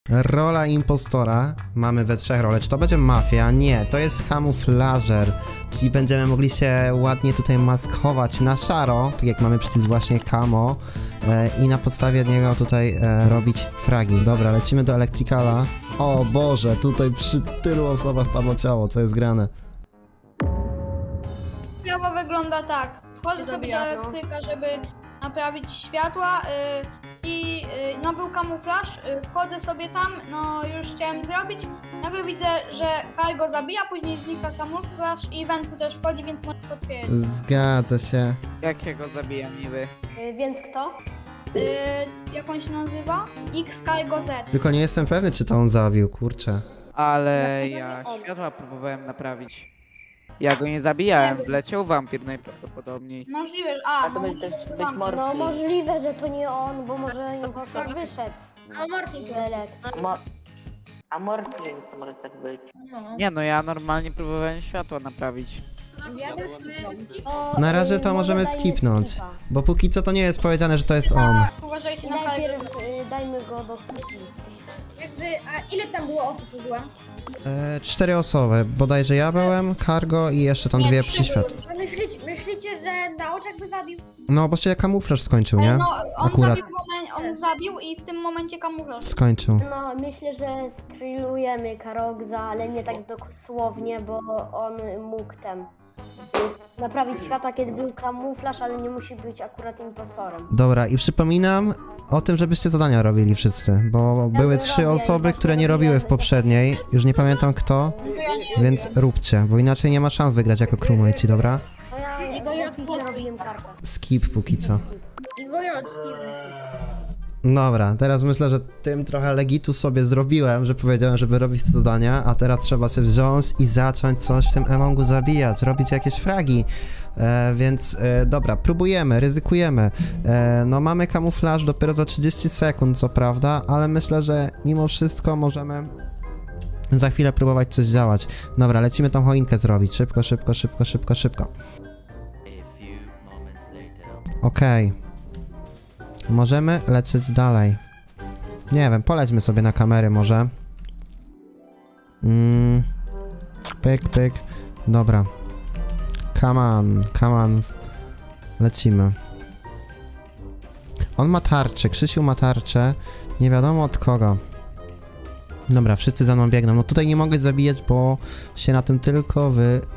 Rola impostora. Mamy we 3 role. Czy to będzie mafia? Nie, to jest kamuflażer. Czyli będziemy mogli się ładnie tutaj maskować na szaro, tak jak mamy przycisk właśnie camo. I na podstawie niego tutaj robić fragi. Dobra, lecimy do Electricala. O Boże, tutaj przy tylu osobach padło ciało, co jest grane. Ciało wygląda tak. Wchodzę sobie do elektryka, żeby naprawić światła no był kamuflaż, wchodzę sobie tam, no już chciałem zrobić. Nagle widzę, że Kyle go zabija, później znika kamuflaż i Wenku też wchodzi, więc może potwierdzić. Zgadza się. Jakiego zabija miły? Więc kto? Jak on się nazywa? X-Kyle Z. Tylko nie jestem pewny, czy to on zabił, kurczę. Ale ja światła próbowałem naprawić. Ja go nie zabijałem, wleciał wampir najprawdopodobniej. Możliwe, To być Morty. No możliwe, że to nie on, bo może impostor wyszedł. A Morty A Morty to może tak być. Nie no, ja normalnie próbowałem światła naprawić. Na razie to możemy skipnąć, bo póki co to nie jest powiedziane, że to jest on. Uważajcie I na Kyle. najpierw dajmy go do listy. A ile tam było osób była? 4 osoby, bodajże ja byłem, Cargo i jeszcze tam 2 przy światłu. Myślicie, że na oczach by zabił? No, bo się kamuflaż skończył, nie? No, on Akurat. on zabił i w tym momencie kamuflaż. Skończył. No myślę, że skrylujemy Karogza, ale nie tak dosłownie, bo on mógł naprawić światła, kiedy był kamuflaż, ale nie musi być akurat impostorem. Dobra, i przypominam o tym, żebyście zadania robili wszyscy, bo były 3 osoby, które nie robiły w poprzedniej, już nie pamiętam kto, więc róbcie, bo inaczej nie ma szans wygrać jako crewmate'i, dobra? No ja robiłem kartę. Skip póki co. Dobra, teraz myślę, że tym trochę legitu sobie zrobiłem, że powiedziałem, żeby robić te zadania, a teraz trzeba się wziąć i zacząć coś w tym Amongu zabijać, robić jakieś fragi, więc dobra, próbujemy, ryzykujemy. No mamy kamuflaż dopiero za 30 sekund, co prawda, ale myślę, że mimo wszystko możemy za chwilę próbować coś działać. Dobra, lecimy tą choinkę zrobić, szybko, szybko, szybko, szybko, szybko. Okej. Możemy lecieć dalej. Nie wiem, polećmy sobie na kamery może. Pyk, pyk. Dobra. Come on, come on. Lecimy. On ma tarczę, Krzysiu ma tarczę. Nie wiadomo od kogo. Dobra, wszyscy za mną biegną. No tutaj nie mogę zabijać, bo się na tym tylko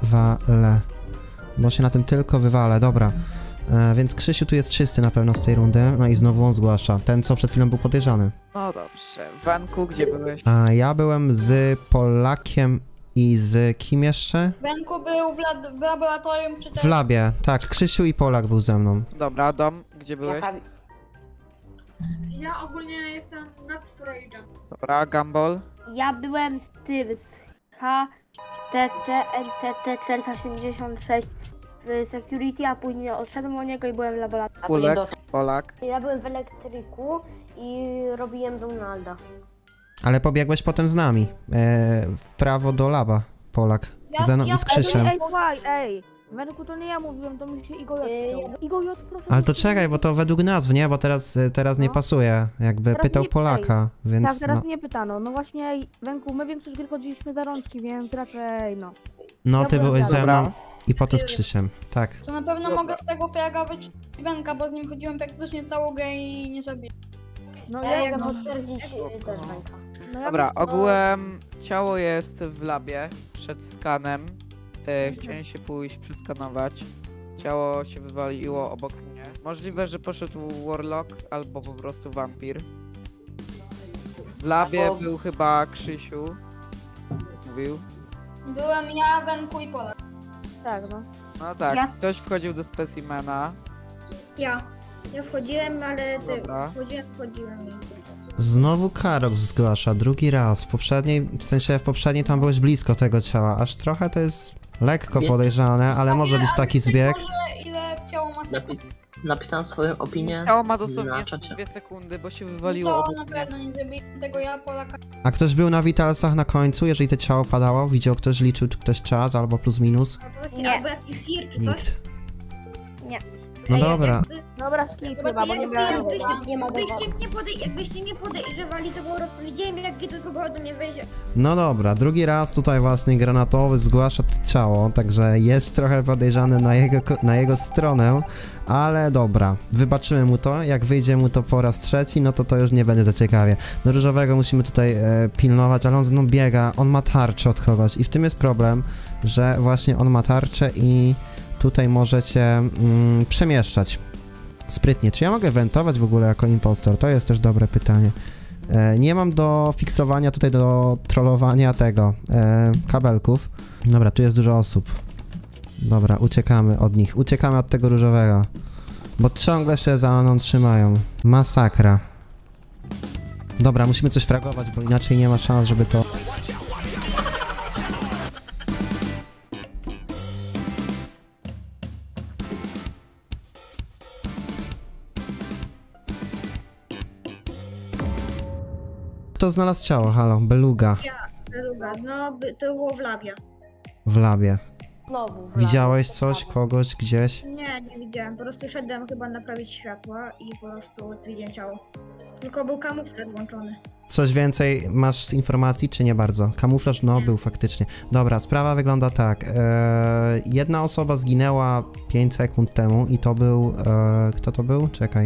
wywalę. Dobra. Więc Krzysiu tu jest czysty na pewno z tej rundy. No i znowu on zgłasza. Ten, co przed chwilą był podejrzany. No dobrze. Wanku, gdzie byłeś? A ja byłem z Polakiem i z kim jeszcze? Wenku był w laboratorium, czy też... W labie, tak. Krzysiu i Polak był ze mną. Dobra, Dom, gdzie byłeś? Ja ogólnie jestem nad storage'em. Dobra, Gumball. Ja byłem z tym, z HTT NTT 476 w security, a później odszedłem od niego i byłem w laboratorium. Kulek, Polak. Ja byłem w elektryku i robiłem Donalda. Ale pobiegłeś potem z nami. W prawo do laba, Polak. Ze mną i z Krzysiem. Ej, słuchaj, ej! Według to nie ja mówiłem, to mi się Igor J. Igor J, proszę. Ale to czekaj, bo to według nazw, nie? Bo teraz nie pasuje. Jakby Teraz pytał nie Polaka, Tak, więc teraz no. nie pytano. No właśnie, Wenku, my większość gier chodziliśmy za rączki, więc raczej no. No, ty Dobra, byłeś ze dobra. mną i potem z Krzysiem. Tak. To na pewno mogę z tego fraga wyciąć Wenka, bo z nim chodziłem praktycznie całą grę i nie zabiłem. No Ja mogę potwierdzić też Wenka. no ja Dobra, ogółem ciało jest w labie przed skanem. Chciałem się pójść przeskanować. Ciało się wywaliło obok mnie. Możliwe, że poszedł Warlock albo po prostu wampir. W labie był chyba Krzysiu. Mówił. Byłem ja, Wenku i Polak. Tak, no. No tak, Ja- ktoś wchodził do specimena. Ja wchodziłem, ale Dobra. wchodziłem. Znowu Karok zgłasza, drugi raz. W poprzedniej tam byłeś blisko tego ciała. Aż trochę to jest lekko podejrzane, ale może być taki zbieg. Może ile ciało ma sekund? Napisałem swoją opinię. Ciało ma dosłownie na czacie. 2 sekundy, bo się wywaliło To obok na mnie. pewno nie zrobiliśmy tego ja, Polaka. A ktoś był na Vitalsach na końcu, jeżeli to ciało padało? Widział ktoś, liczył ktoś czas albo plus minus? Nie. Albo jakiś sir czy coś? Nikt. No dobra. Dobra, skip Chyba chyba, bo nie miałem. Nie ma Jakbyście nie podejrzewali, to po prostu widziałem, jak Gito próbował do mnie wejść. No dobra, drugi raz tutaj właśnie granatowy zgłasza to ciało, także jest trochę podejrzany na jego stronę, ale dobra, wybaczymy mu to, jak wyjdzie mu to po raz trzeci, no to już nie będzie za ciekawie. Do różowego musimy tutaj pilnować, ale on biega, on ma tarczę od kogoś i w tym jest problem, że właśnie on ma tarczę i tutaj możecie przemieszczać sprytnie. Czy ja mogę wentować w ogóle jako impostor? To jest też dobre pytanie. Nie mam do fiksowania tutaj, do trollowania tego, kabelków. Dobra, tu jest dużo osób. Dobra, uciekamy od nich. Uciekamy od tego różowego. Bo ciągle się za mną trzymają. Masakra. Dobra, musimy coś fragować, bo inaczej nie ma szans, żeby to... Kto znalazł ciało? Halo, beluga. No, to było w labie. W labie. Znowu. Widziałeś coś, kogoś, gdzieś? Nie widziałem. Po prostu szedłem chyba naprawić światła i po prostu widziałem ciało. Tylko był kamuflaż włączony. Coś więcej masz z informacji, czy nie bardzo? Kamuflaż, no, był faktycznie. Dobra, sprawa wygląda tak. Jedna osoba zginęła 5 sekund temu i to był... kto to był? Czekaj.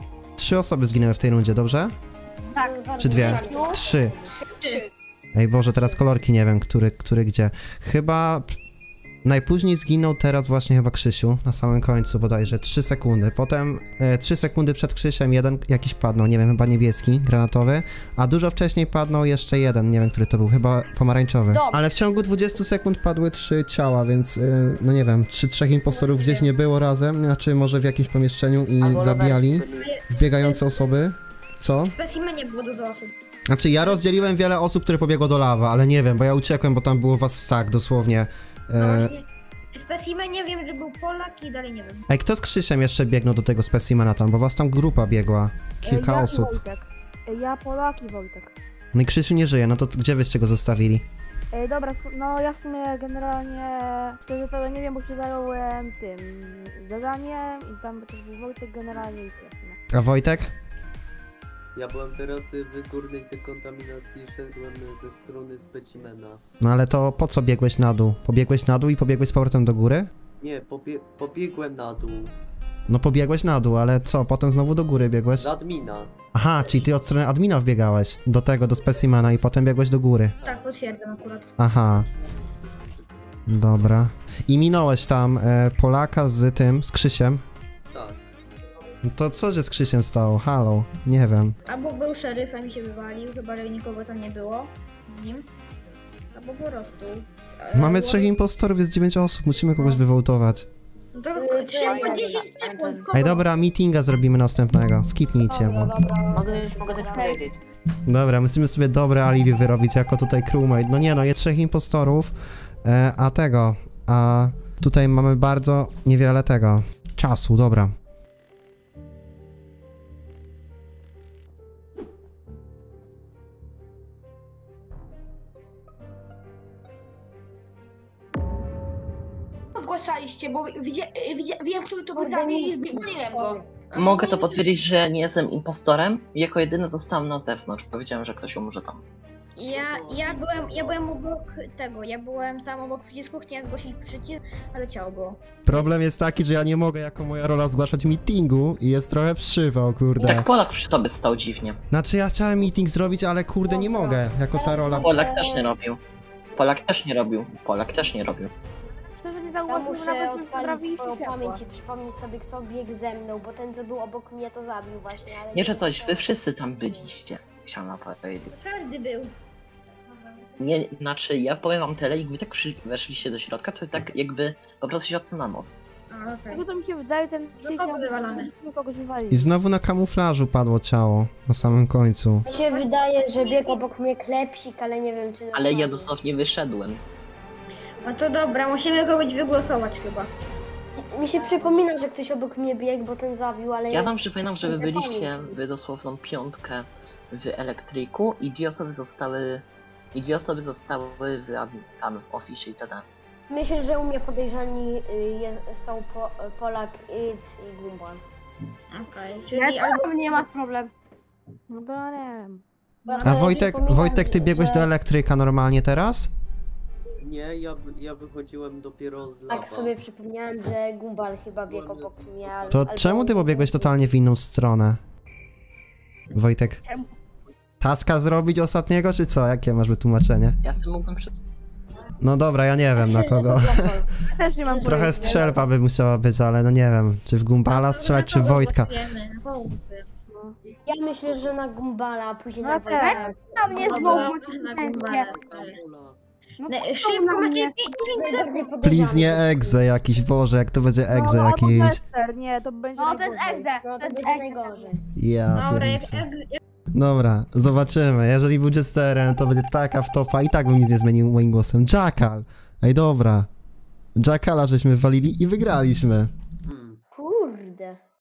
3 osoby zginęły w tej rundzie, dobrze? Tak. Czy 2? 3. Ej Boże, teraz kolorki nie wiem, który gdzie. Chyba... Najpóźniej zginął teraz właśnie chyba Krzysiu, na samym końcu bodajże, 3 sekundy. Potem 3 sekundy przed Krzysiem jeden jakiś padnął, nie wiem, chyba niebieski, granatowy, a dużo wcześniej padnął jeszcze jeden, nie wiem, który to był, chyba pomarańczowy. Ale w ciągu 20 sekund padły 3 ciała, więc no nie wiem, czy 3 impostorów gdzieś nie było razem, znaczy może w jakimś pomieszczeniu i zabijali wbiegające osoby. Co? W specimenie było dużo osób. Znaczy ja rozdzieliłem wiele osób, które pobiegło do lawa, ale nie wiem, bo ja uciekłem, bo tam było was tak, dosłownie. No właśnie, w specimenie wiem, że był Polak i dalej nie wiem. Ej, kto z Krzysiem jeszcze biegnął do tego specimena tam, bo was tam grupa biegła, kilka Ja i osób. Wojtek. Ja, Polak i Wojtek. No i Krzysiu nie żyje, no to gdzie wyście go zostawili? Dobra, no ja w sumie generalnie szczerze to nie wiem, bo się zająłem tym zadaniem i tam też był Wojtek generalnie i tyle. A Wojtek? Ja byłem teraz w górnej dekontaminacji, szedłem ze strony specimena. No ale to po co biegłeś na dół? Pobiegłeś na dół i pobiegłeś z powrotem do góry? Nie, pobiegłem na dół. No pobiegłeś na dół, ale co, potem znowu do góry biegłeś? Z admina. Aha, czyli ty od strony admina wbiegałeś do tego, do specimena i potem biegłeś do góry. Tak, potwierdzam akurat. Aha. Dobra. I minąłeś tam Polaka z tym, z Krzysiem? Tak. No to co się z Krzysiem stało? Halo, nie wiem. Albo był szeryfem i się wywalił, chyba że nikogo tam nie było z nim. Albo po prostu. Mamy 3 impostorów, jest 9 osób, musimy kogoś wywołtować. No to szybko 10 sekund. Kogo? Ej, dobra, meetinga zrobimy następnego. Skipnijcie, bo... Mogę coś powiedzieć. Dobra, musimy sobie dobre alibi wyrobić jako tutaj crewmate. No nie no, jest 3 impostorów, a tutaj mamy bardzo niewiele tego czasu, dobra. Zgłaszaliście, bo wiem, kto to był zabił i zbiegłem go. Mogę to potwierdzić, że nie jestem impostorem. Jako jedyny zostałem na zewnątrz. Powiedziałem, że ktoś umrze tam. Ja byłem obok tego, ja byłem tam obok przycisku, chciałem zgłosić przycisk, ale ciało było. Problem jest taki, że ja nie mogę jako moja rola zgłaszać meetingu i jest trochę przywał, kurde. Tak, Polak przy tobie stał dziwnie. Znaczy ja chciałem meeting zrobić, ale kurde nie mogę, jako ta rola. Polak też nie robił. Polak też nie robił. Polak też nie robił. Szczerze nie Ja zauważyłem muszę nawet, że odpalić naprawiliście swoją światła. pamięć i przypomnieć sobie, kto biegł ze mną, bo ten, co był obok mnie, to zabił właśnie, ale... Nie, że coś, wy wszyscy tam byliście. Chciałem powiedzieć. Każdy był. Nie, znaczy ja powiem wam tyle, jak wy tak weszliście do środka, to tak jakby po prostu się odsunęło. A, okej. Tego to mi się wydaje, ten Do kogo wywalamy? kogoś wywalił. I znowu na kamuflażu padło ciało, na samym końcu. Mi się wydaje, że biegł obok mnie klepsik, ale nie wiem, czy... Ale ja normalnie. dosłownie wyszedłem. No to dobra, musimy kogoś wygłosować chyba. Mi się przypomina, że ktoś obok mnie biegł, bo ten zabił, ale... Ja wam przypominam, że wy Święte byliście pamięci. w dosłowną piątkę w elektryku i 2 osoby zostały... w tam w oficie itd. Myślę, że u mnie podejrzani są Polak i Gumball. Okej, Ja czyli albo nie ma problem. No to nie wiem. A Wojtek, ty biegłeś do elektryka normalnie teraz? Nie, ja wychodziłem dopiero z laba. Tak sobie przypomniałem, że Gumball chyba biegł obok mnie, To albo czemu ty pobiegłeś totalnie w inną stronę? Wojtek. Taska zrobić ostatniego, czy co? Jakie masz wytłumaczenie? Ja sobie mógłbym No dobra, ja nie wiem na kogo. Ja też nie mam Trochę strzelba by musiała być, ale no nie wiem, czy w Gumbala strzelać, czy w Wojtka. Ja myślę, że na Gumballa, a później na No Wojtka. tak. Tam nie Albo znowu na nie. Gumballa. No, Szybko, macie 5 sekund. Please nie egze jakiś, Boże, jak to będzie egze albo jakiś. Lester, nie, to będzie No to jest najgorzej. egze, no to będzie najgorzej. Ja Dobra, jak pierniczę. Dobra, zobaczymy. Jeżeli był Jesterem, to będzie taka wtopa. I tak bym nic nie zmienił moim głosem. Jackal! Ej, dobra. Jackala żeśmy walili i wygraliśmy.